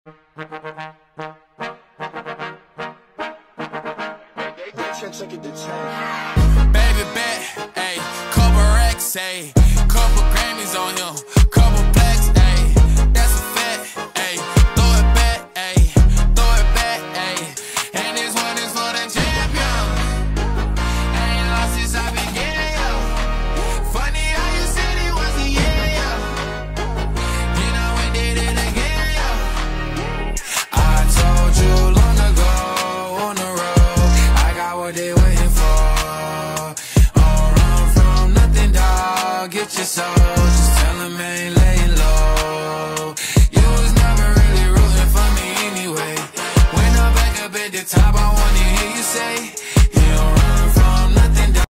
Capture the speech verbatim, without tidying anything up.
Baby bet, ayy, couple racks, ayy, couple Grammys on him, couple plaques, ayy, that's a fact, ayy, throw it back, ayy, throw it back, ayy, and this one is for the champion. I ain't lost since I began, yo. Funny how you said it was a year, yo. You know we did it again, yo. I told you long ago on the road, I got what they waiting for. Get your soul, just tell him I ain't late.